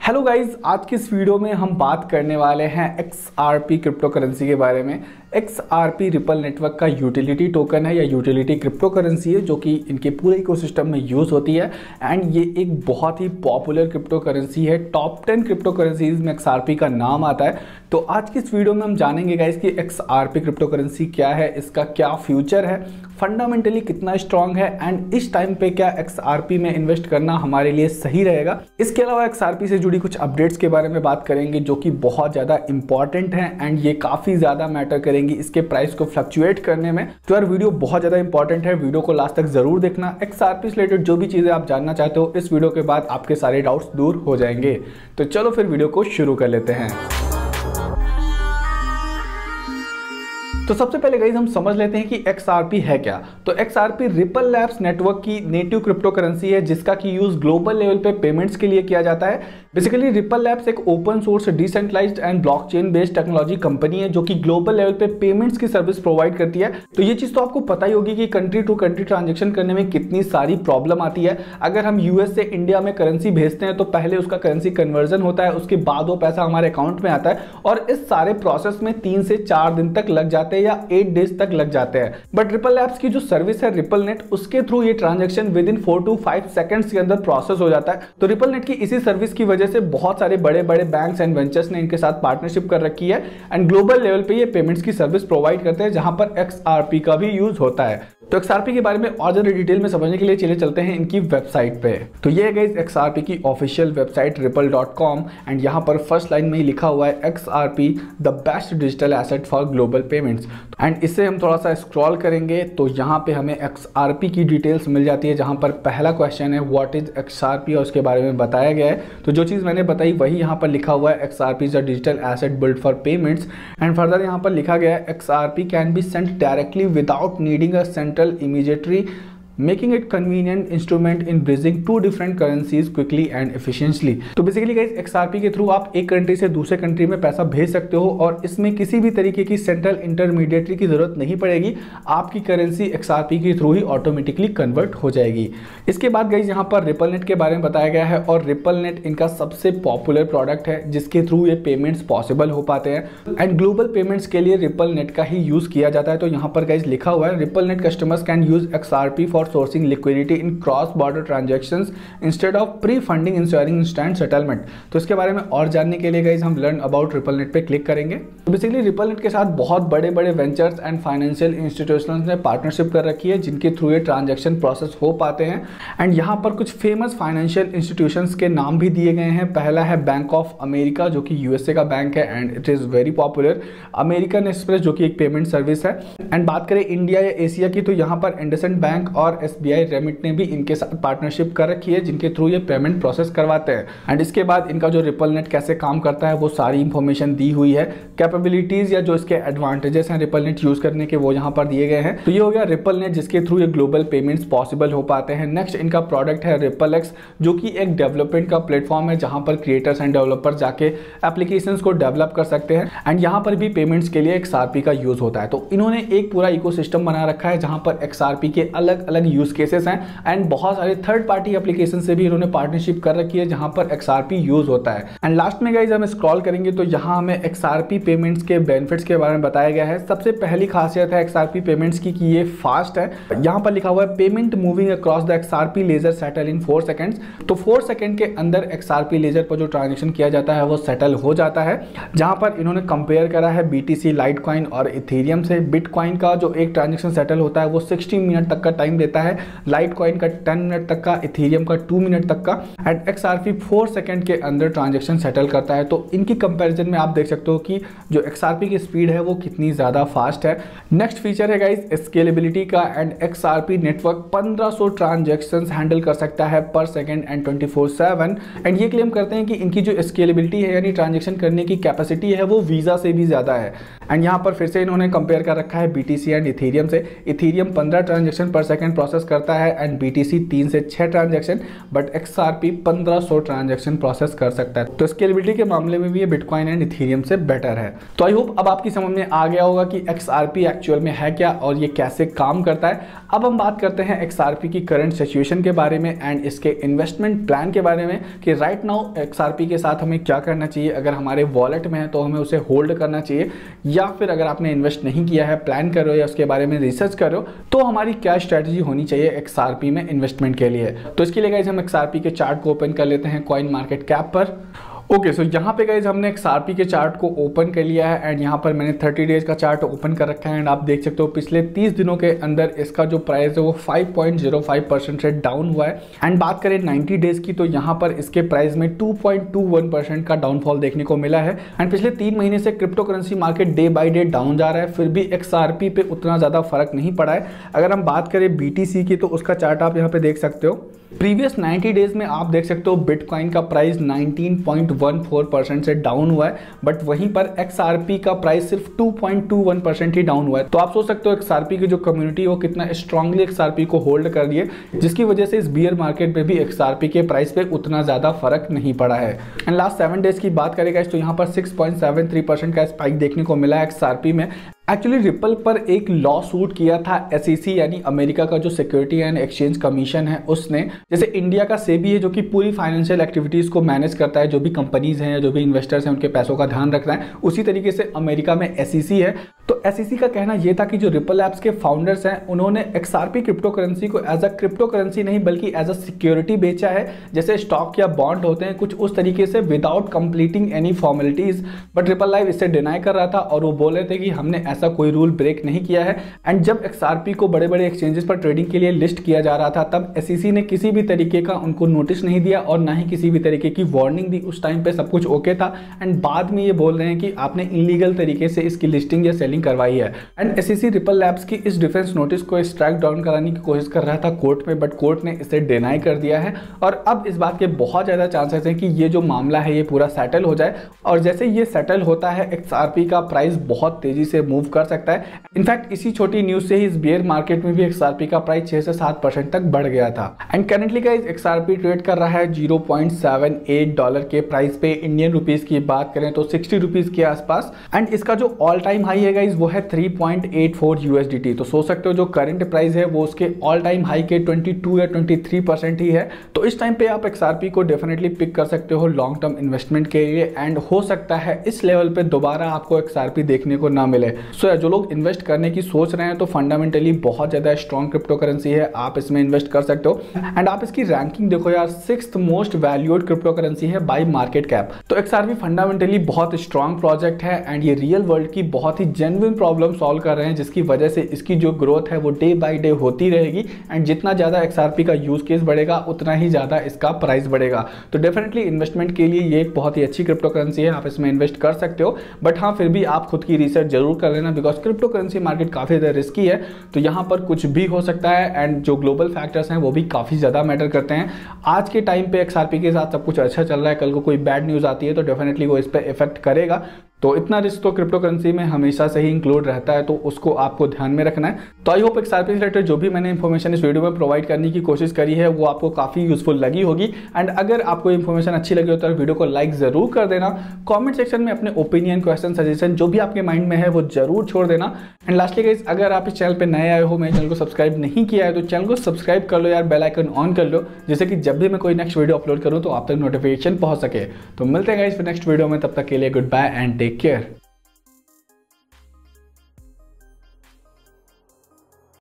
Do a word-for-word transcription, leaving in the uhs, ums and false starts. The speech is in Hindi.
हेलो गाइज, आज की इस वीडियो में हम बात करने वाले हैं X R P cryptocurrency के बारे में। X R P ripple network का यूटिलिटी टोकन है या यूटिलिटी क्रिप्टो करेंसी है जो कि इनके पूरे इकोसिस्टम में यूज़ होती है एंड ये एक बहुत ही पॉपुलर क्रिप्टो करेंसी है। टॉप टेन क्रिप्टो करेंसीज में एक्स आर पी का नाम आता है। तो आज की इस वीडियो में हम जानेंगे गाइज कि X R P cryptocurrency क्या है, इसका क्या फ्यूचर है, फंडामेंटली कितना स्ट्रांग है एंड इस टाइम पे क्या एक्स आर पी में इन्वेस्ट करना हमारे लिए सही रहेगा। इसके अलावा एक्स आर पी से जुड़ी कुछ अपडेट्स के बारे में बात करेंगे जो कि बहुत ज़्यादा इंपॉर्टेंट हैं एंड ये काफ़ी ज़्यादा मैटर करेंगी इसके प्राइस को फ्लक्चुएट करने में। तो यार वीडियो बहुत ज़्यादा इंपॉर्टेंट है, वीडियो को लास्ट तक जरूर देखना। एक्स आर पी से रिलेटेड जो भी चीज़ें आप जानना चाहते हो इस वीडियो के बाद आपके सारे डाउट्स दूर हो जाएंगे। तो चलो फिर वीडियो को शुरू कर लेते हैं। तो सबसे पहले गाइस हम समझ लेते हैं कि एक्स आर पी है क्या। तो X R P ripple labs network की नेटिव क्रिप्टो करेंसी है जिसका की यूज ग्लोबल लेवल पे पेमेंट्स के लिए किया जाता है। बेसिकली रिपल लैब्स एक open source decentralised and blockchain based technology company है जो कि ग्लोबल लेवल पे पेमेंट्स की सर्विस प्रोवाइड करती है। तो ये चीज तो आपको पता ही होगी कि कंट्री टू कंट्री ट्रांजेक्शन करने में कितनी सारी प्रॉब्लम आती है। अगर हम यूएस से इंडिया में करेंसी भेजते हैं तो पहले उसका करेंसी कन्वर्जन होता है, उसके बाद वो पैसा हमारे अकाउंट में आता है और इस सारे प्रोसेस में तीन से चार दिन तक लग जाते हैं या एट डेज तक लग जाते हैं। बट रिपल लैब्स की जो सर्विस है रिपल नेट, उसके थ्रू ये transaction within four to five seconds के अंदर प्रोसेस हो जाता है। तो रिपल नेट की इसी सर्विस की वजह से बहुत सारे बड़े बड़े बैंक्स एंड वेंचर्स ने इनके साथ पार्टनरशिप कर रखी है एंड ग्लोबल लेवल पे ये पेमेंट्स की सर्विस प्रोवाइड करते हैं जहां पर एक्स आर पी का भी यूज होता है। तो एक्स आर पी के बारे में और ज्यादा डिटेल में समझने के लिए चले चलते हैं इनकी वेबसाइट पे। तो ये है गाइस एक्स आर पी की official website ripple dot com and यहाँ पर फर्स्ट लाइन में ही लिखा हुआ है X R P the best digital asset for global payments. And इससे हम थोड़ा सा स्क्रॉल करेंगे तो यहाँ पे हमें एक्स आर पी की डिटेल्स मिल जाती है जहाँ पर पहला क्वेश्चन है what is X R P और उसके बारे में बताया गया है। तो जो चीज़ मैंने बताई वही यहाँ पर लिखा हुआ है X R P is a digital asset build for payments and further यहाँ पर लिखा गया है X R P can be sent directly without needing a central intermediary making it convenient instrument in bridging two different currencies quickly and efficiently। तो basically guys X R P के थ्रू आप एक कंट्री से दूसरे कंट्री में पैसा भेज सकते हो और इसमें किसी भी तरीके की सेंट्रल इंटरमीडिएटरी की जरूरत नहीं पड़ेगी। आपकी करेंसी एक्स आर पी के थ्रू ही ऑटोमेटिकली कन्वर्ट हो जाएगी। इसके बाद गाइस यहाँ पर रिपल नेट के बारे में बताया गया है और रिपल नेट इनका सबसे पॉपुलर प्रोडक्ट है जिसके थ्रू ये पेमेंट्स पॉसिबल हो पाते हैं एंड ग्लोबल पेमेंट्स के लिए रिपल नेट का ही यूज किया जाता है। तो यहाँ पर गाइस लिखा हुआ है RippleNet customers can use X R P for sourcing liquidity in cross border transactions instead of pre-funding ensuring instant settlement। तो इसके बारे में और जानने के लिए गाइस हम लर्न अबाउट रिपल नेट पे क्लिक करेंगे। तो बेसिकली रिपल नेट के साथ बहुत बड़े बड़े वेंचर्स एंड फाइनेंशियल इंस्टीट्यूशंस ने पार्टनरशिप कर रखी है जिनके थ्रू ये ट्रांजैक्शन प्रोसेस हो पाते हैं एंड यहाँ पर कुछ फेमस फाइनेंशियल इंस्टीट्यूशंस के नाम भी दिए गए हैं। पहला है बैंक ऑफ अमेरिका जो कि यूएसए का बैंक है and it is very popular. American Express जो कि एक पेमेंट सर्विस है एंड बात करें इंडिया या एशिया की तो यहाँ पर इंडसइंड बैंक और एस बी आई रेमिट ने भी इनके साथ पार्टनरशिप कर रखी है जिनके थ्रू ये पेमेंट प्रोसेस करवाते हैं एंड इसके बाद इनका जो रिपल नेट कैसे काम करता है वो सारी इंफॉर्मेशन दी हुई है। कैपेबिलिटीज या जो इसके एडवांटेजेस हैं रिपल नेट यूज करने के वो यहाँ पर दिए गए हैं। तो ये हो गया रिपल नेट जिसके थ्रू ये ग्लोबल पेमेंट्स पॉसिबल हो पाते हैं। नेक्स्ट इनका प्रोडक्ट है रिपल एक्स जो कि एक डेवलपमेंट का प्लेटफॉर्म है जहां पर क्रिएटर्स एंड डेवलपर जाके एप्लीकेशन को डेवलप कर सकते हैं एंड यहाँ पर भी पेमेंट्स के लिए एक्स आर पी का यूज होता है। तो इन्होंने एक पूरा इकोसिस्टम बना रखा है जहां पर एक्स आर पी के अलग अलग यूज केसेस हैं एंड बहुत सारे थर्ड पार्टी एप्लीकेशन से भी इन्होंने पार्टनरशिप कर रखी है जहां पर एक्स आर पी यूज होता है। एंड लास्ट में गाइस हम स्क्रॉल करेंगे तो यहां हमें एक्स आर पी पेमेंट्स के बेनिफिट्स के बारे में बताया गया है। सबसे पहली खासियत है एक्स आर पी पेमेंट्स की कि ये फास्ट है। यहां पर लिखा हुआ है payment moving across the X R P ledger settle in four seconds. तो फोर सेकंड के अंदर एक्स आर पी लेजर पर जो ट्रांजेक्शन किया जाता है वो सेटल हो जाता है। जहां पर इन्होंने कंपेयर करा है बीटीसी, लाइटकॉइन और इथेरियम से। बिटकॉइन का जो एक ट्रांजेक्शन सेटल होता है वो सिक्सटी मिनट तक का टाइम देता है, लाइटकॉइन का टेन मिनट तक का, इथेरियम का टू मिनट तक का and X R P four second के अंदर ट्रांजैक्शन सेटल करता है। तो इनकी कंपैरिजन में आप देख सकते हो कि जो एक्स आर पी की स्पीड है वो कितनी ज्यादा फास्ट है। नेक्स्ट फीचर है गाइस स्केलेबिलिटी का and X R P network पंद्रह सौ ट्रांजैक्शंस हैंडल कर सकता है per second and twenty four seven and ये क्लेम करते हैं कि इनकी जो स्केलेबिलिटी है यानी ट्रांजैक्शन करने की कैपेसिटी है वो वीजा से भी ज्यादा है। एंड यहाँ पर फिर से इन्होंने कंपेयर कर रखा है बीटीसी एंड इथेरियम से। इथेरियम पंद्रह ट्रांजैक्शन पर सेकंड प्रोसेस करता है एंड बीटीसी तीन से छह transaction, but X R P पंद्रह सौ ट्रांजैक्शन प्रोसेस कर सकता है। तो स्केलेबिलिटी के मामले में भी ये बिटकॉइन एंड इथेरियम से बेटर है। तो आई होप अब आपकी समझ में आ गया होगा कि एक्स आर पी एक्चुअल में है क्या और ये कैसे काम करता है। अब हम बात करते हैं एक्सआरपी की करंट सिचुएशन के बारे में एंड इसके इन्वेस्टमेंट प्लान के बारे में कि राइट नाउ एक्सआरपी के साथ हमें क्या करना चाहिए। अगर हमारे वॉलेट में है तो हमें उसे होल्ड करना चाहिए, या फिर अगर आपने इन्वेस्ट नहीं किया है, प्लान कर रहे हो या उसके बारे में रिसर्च कर रहे हो, तो हमारी क्या स्ट्रैटेजी होनी चाहिए एक्सआरपी में इन्वेस्टमेंट के लिए। तो इसके लिए गाइस हम एक्सआरपी के चार्ट को ओपन कर लेते हैं कॉइन मार्केट कैप पर। ओके सो यहाँ पे गाइज हमने एक्सआरपी के चार्ट को ओपन कर लिया है एंड यहाँ पर मैंने थर्टी डेज का चार्ट ओपन कर रखा है एंड आप देख सकते हो पिछले तीस दिनों के अंदर इसका जो प्राइस है वो five point zero five percent से डाउन हुआ है। एंड बात करें नाइंटी डेज की तो यहाँ पर इसके प्राइस में two point two one percent का डाउनफॉल देखने को मिला है। एंड पिछले तीन महीने से crypto currency market day by day down जा रहा है, फिर भी एक्सआरपी पे उतना ज़्यादा फर्क नहीं पड़ा है। अगर हम बात करें बीटीसी की तो उसका चार्ट आप यहाँ पे देख सकते हो। प्रीवियस नाइंटी डेज में आप देख सकते हो बिटकॉइन का price nineteen point one four percent से डाउन हुआ है, बट वहीं पर एक्सआरपी का प्राइस सिर्फ two point two one percent ही डाउन हुआ है। तो आप सोच सकते हो एक्सआरपी की जो कम्युनिटी है वो कितना स्ट्रांगली एक्सआरपी को होल्ड कर रही है, जिसकी वजह से इस बियर मार्केट में भी एक्सआरपी के प्राइस पे उतना ज्यादा फर्क नहीं पड़ा है। एंड लास्ट सेवन डेज की बात करेगा तो यहाँ पर six point seven three percent का स्पाइक देखने को मिला है एक्सआरपी में। एक्चुअली रिपल पर एक लॉ सूट किया था एसईसी यानी अमेरिका का जो सिक्योरिटी एंड एक्सचेंज कमीशन है उसने। जैसे इंडिया का सेबी है जो कि पूरी फाइनेंशियल एक्टिविटीज को मैनेज करता है, जो भी कंपनीज हैं या जो भी इन्वेस्टर्स हैं उनके पैसों का ध्यान रखना है, उसी तरीके से अमेरिका में एसईसी है। तो एसईसी का कहना यह था कि जो रिपल एप्स के फाउंडर्स हैं उन्होंने एक्सआरपी क्रिप्टो करेंसी को एज अ क्रिप्टो करेंसी नहीं बल्कि एज अ सिक्योरिटी बेचा है, जैसे स्टॉक या बॉन्ड होते हैं कुछ उस तरीके से, without completing any formalities. But Ripple live इससे डिनाई कर रहा था और वो बोल रहे थे कि हमने ऐसा कोई रूल ब्रेक नहीं किया है। एंड जब एक्सआरपी को बड़े बड़े एक्सचेंजेस पर ट्रेडिंग के लिए लिस्ट किया जा रहा था तब एसईसी ने किसी भी तरीके का उनको नोटिस नहीं दिया और ना ही किसी भी तरीके की वार्निंग दी। उस टाइम पे सब कुछ ओके था एंड बाद में ये बोल रहे हैं कि आपने इलीगल तरीके से इसकी लिस्टिंग या सेलिंग करवाई है। एंड एसईसी रिपल लैब्स की इस डिफेंस नोटिस को स्ट्राइक डाउन कराने की कोशिश कर रहा था कोर्ट में, बट कोर्ट ने इसे डिनाई कर दिया है। और अब इस बात के बहुत ज्यादा चांसेस हैं कि ये जो मामला है ये पूरा सेटल हो जाए, और जैसे ये सेटल होता है एक्सआरपी का प्राइस बहुत तेजी से मूव कर सकता है। इनफैक्ट इसी छोटी न्यूज से ही इस बियर मार्केट में भी एक्सआरपी का प्राइस छह से सात परसेंट तक बढ़ गया था। And currently guys XRP trade कर रहा है zero point seven eight dollar के प्राइस पे। इंडियन रुपीस की बात करें तो सिक्सटी रुपीस के आसपास। एंड इसका जो ऑल टाइम हाई है गाइस वो है three point eight four USDT. तो सोच सकते हो जो करंट प्राइस है वो उसके ऑल टाइम हाई के ट्वेंटी टू या ट्वेंटी थ्री परसेंट ही है। तो इस टाइम पे आप एक्सआरपी को डेफिनेटली पिक कर सकते हो लॉन्ग टर्म इन्वेस्टमेंट के लिए। एंड हो सकता है इस लेवल पे दोबारा आपको एक्सआरपी देखने को ना मिले। सो so, जो लोग इन्वेस्ट करने की सोच रहे हैं तो फंडामेंटली बहुत ज्यादा स्ट्रॉन्ग क्रिप्टो करेंसी है, आप इसमें इन्वेस्ट कर सकते हो। एंड आप इसकी रैंकिंग देखो यार, sixth most valued crypto currency है बाय मार्केट कैप। तो एक्सआरपी फंडामेंटली बहुत स्ट्रॉन्ग प्रोजेक्ट है एंड ये रियल वर्ल्ड की बहुत ही जेन्युइन प्रॉब्लम सॉल्व कर रहे हैं, जिसकी वजह से इसकी जो ग्रोथ है वो डे बाय डे होती रहेगी। एंड जितना ज्यादा एक्सआरपी का यूज केस बढ़ेगा उतना ही ज्यादा इसका प्राइस बढ़ेगा। तो डेफिनेटली इन्वेस्टमेंट के लिए ये एक बहुत ही अच्छी क्रिप्टो करेंसी है, आप इसमें इन्वेस्ट कर सकते हो। बट हाँ, फिर भी आप खुद की रिसर्च जरूर कर लेना, बिकॉज क्रिप्टो करेंसी मार्केट काफी ज्यादा रिस्की है। तो यहाँ पर कुछ भी हो सकता है एंड जो ग्लोबल फैक्टर्स हैं वो भी काफी ज्यादा मैटर करते हैं। आज के टाइम पे एक्सआरपी के साथ सब कुछ अच्छा चल रहा है, कल को कोई बैड न्यूज आती है तो डेफिनेटली वो इस पर इफेक्ट करेगा। तो इतना रिस्क तो क्रिप्टो करेंसी में हमेशा से ही इंक्लूड रहता है, तो उसको आपको ध्यान में रखना है। तो आई होप एक्सआरपी से रिलेटेड जो भी मैंने इन्फॉर्मेशन इस वीडियो में प्रोवाइड करने की कोशिश करी है वो आपको काफी यूजफुल लगी होगी। एंड अगर आपको इन्फॉर्मेशन अच्छी लगी हो तो वीडियो को लाइक जरूर कर देना। कॉमेंट सेक्शन में अपने ओपिनियन, क्वेश्चन, सजेशन जो भी आपके माइंड में है वो जरूर छोड़ देना। एंड लास्टली गाइस, अगर आप इस चैनल पर नए आए हो, मेरे चैनल को सब्सक्राइब नहीं किया है तो चैनल को सब्सक्राइब कर लो यार, बेल आइकन ऑन कर लो, जिससे कि जब भी मैं कोई नेक्स्ट वीडियो अपलोड करूँ तो आप तक नोटिफिकेशन पहुंच सके। तो मिलते हैं गाइस फिर नेक्स्ट वीडियो में, तब तक के लिए good bye and take care.